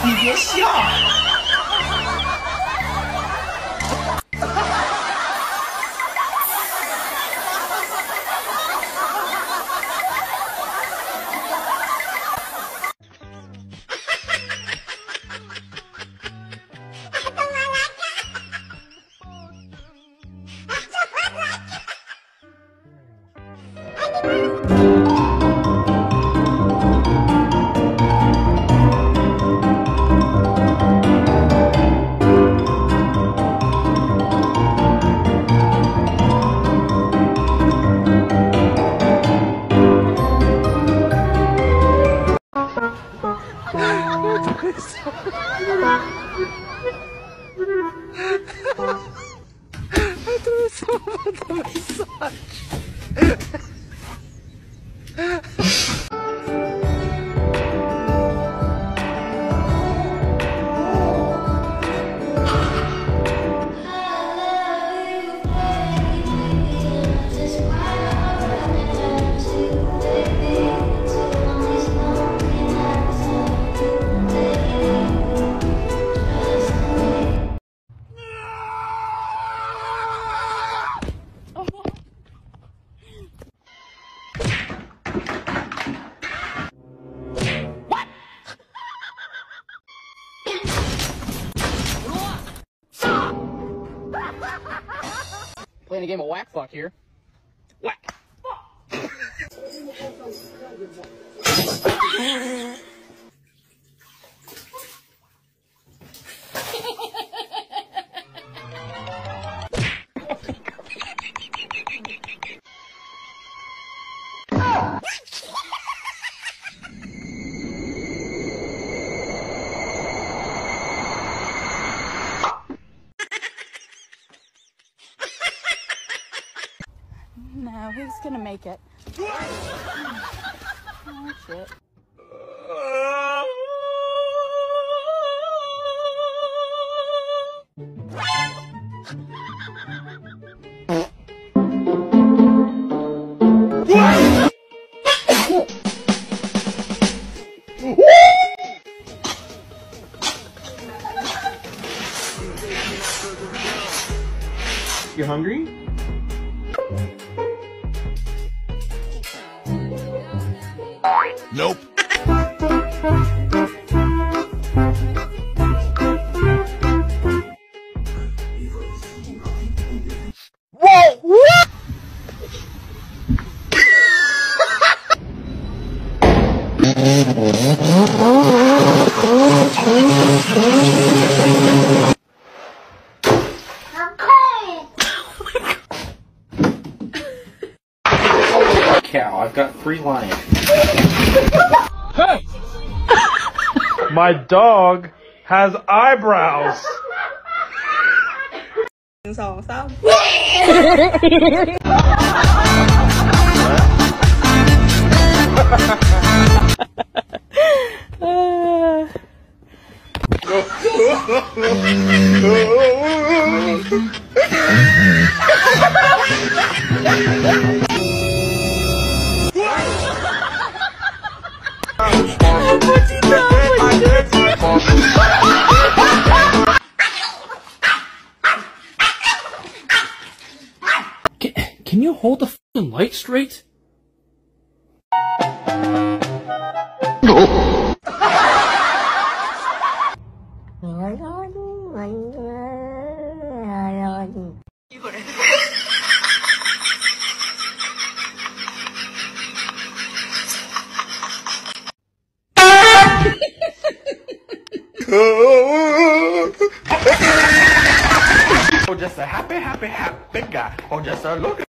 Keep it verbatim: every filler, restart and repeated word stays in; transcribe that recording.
你别笑。 Playing a game of whack fuck here. Whack. No, who's gonna make it? Oh, shit. You hungry? Nope. Whoa! What? Cow, I've got three lions. Hey! My dog has eyebrows. Song sao? Can, can you hold the fucking light straight? Oh, just a happy, happy, happy guy. Oh, just a look.